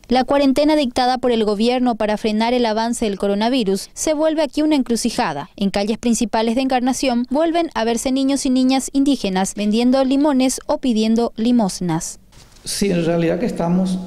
La cuarentena dictada por el gobierno para frenar el avance del coronavirus se vuelve aquí una encrucijada. En calles principales de Encarnación vuelven a verse niños y niñas indígenas vendiendo limones o pidiendo limosnas. Sí, en realidad que estamos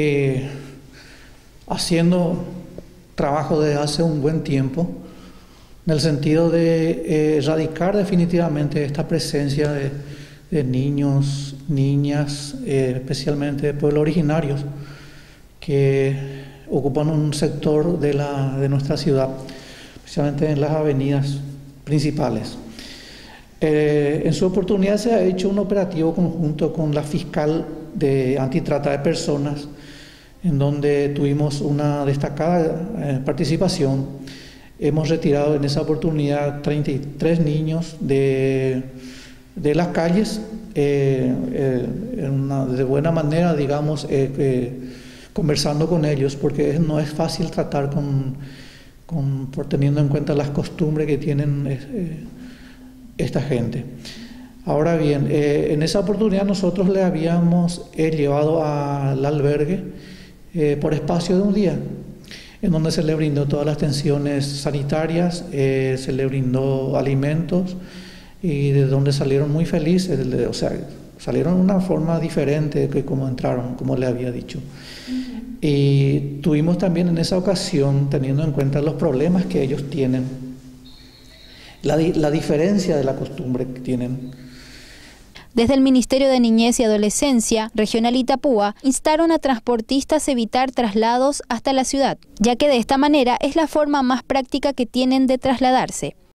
haciendo trabajo desde hace un buen tiempo, en el sentido de erradicar definitivamente esta presencia de niños, niñas, especialmente de pueblos originarios, que ocupan un sector de nuestra ciudad, especialmente en las avenidas principales. En su oportunidad se ha hecho un operativo conjunto con la fiscal de antitrata de personas, en donde tuvimos una destacada participación. Hemos retirado en esa oportunidad 33 niños de las calles, de buena manera, digamos, conversando con ellos, porque no es fácil tratar por teniendo en cuenta las costumbres que tienen esta gente. Ahora bien, en esa oportunidad nosotros le habíamos llevado al albergue por espacio de un día, en donde se le brindó todas las atenciones sanitarias, se le brindó alimentos y de donde salieron muy felices, o sea, salieron de una forma diferente que como entraron, como le había dicho. Y tuvimos también en esa ocasión, teniendo en cuenta los problemas que ellos tienen, la diferencia de la costumbre que tienen. Desde el Ministerio de Niñez y Adolescencia Regional Itapúa instaron a transportistas a evitar traslados hasta la ciudad, ya que de esta manera es la forma más práctica que tienen de trasladarse.